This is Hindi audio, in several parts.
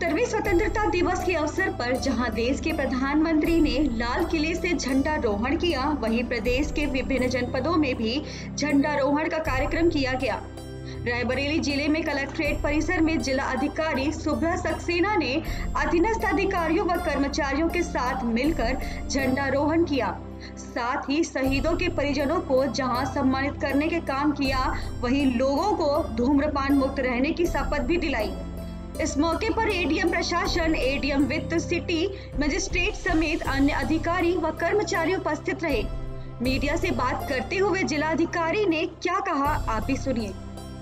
70वें स्वतंत्रता दिवस के अवसर पर जहां देश के प्रधानमंत्री ने लाल किले से झंडारोहण किया, वहीं प्रदेश के विभिन्न जनपदों में भी झंडारोहण का कार्यक्रम किया गया। रायबरेली जिले में कलेक्ट्रेट परिसर में जिला अधिकारी सुब्रह सक्सेना ने अधीनस्थ अधिकारियों व कर्मचारियों के साथ मिलकर झंडारोहण किया। साथ ही शहीदों के परिजनों को जहां सम्मानित करने के काम किया, वहीं लोगों को धूम्रपान मुक्त रहने की शपथ भी दिलाई। इस मौके पर एडीएम प्रशासन, एडीएम वित्त, सिटी मजिस्ट्रेट समेत अन्य अधिकारी व कर्मचारी उपस्थित रहे। मीडिया से बात करते हुए जिलाधिकारी ने क्या कहा, आप भी सुनिए।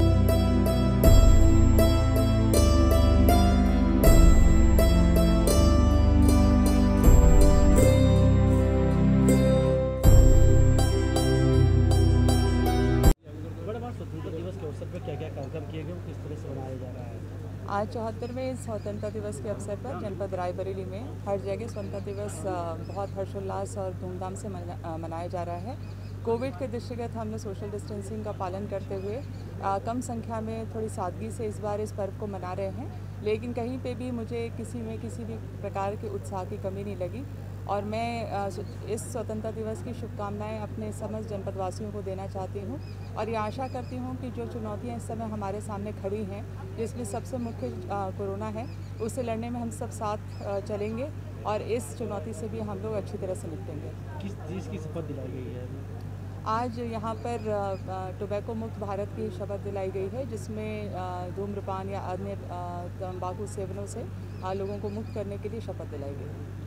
स्वतंत्रता दिवस के अवसर पर क्या-क्या कार्यक्रम किए गए, किस तरह से मनाया जा रहा है? आज 74वें स्वतंत्रता दिवस के अवसर पर जनपद रायबरेली में हर जगह स्वतंत्रता दिवस बहुत हर्षोल्लास और धूमधाम से मनाया जा रहा है। कोविड के दृष्टिगत हम लोग सोशल डिस्टेंसिंग का पालन करते हुए कम संख्या में थोड़ी सादगी से इस बार इस पर्व को मना रहे हैं, लेकिन कहीं पे भी मुझे किसी भी प्रकार के उत्साह की कमी नहीं लगी। और मैं इस स्वतंत्रता दिवस की शुभकामनाएं अपने समस्त जनपद वासियों को देना चाहती हूं और ये आशा करती हूं कि जो चुनौतियां इस समय हमारे सामने खड़ी हैं, जिसमें सबसे मुख्य कोरोना है, उससे लड़ने में हम सब साथ चलेंगे और इस चुनौती से भी हम लोग अच्छी तरह से निपटेंगे। किस चीज़ की शपथ दिलाई गई है? आज यहाँ पर टोबैको मुक्त भारत की शपथ दिलाई गई है, जिसमें धूम्रपान या अन्य तंबाकू सेवनों से लोगों को मुक्त करने के लिए शपथ दिलाई गई है।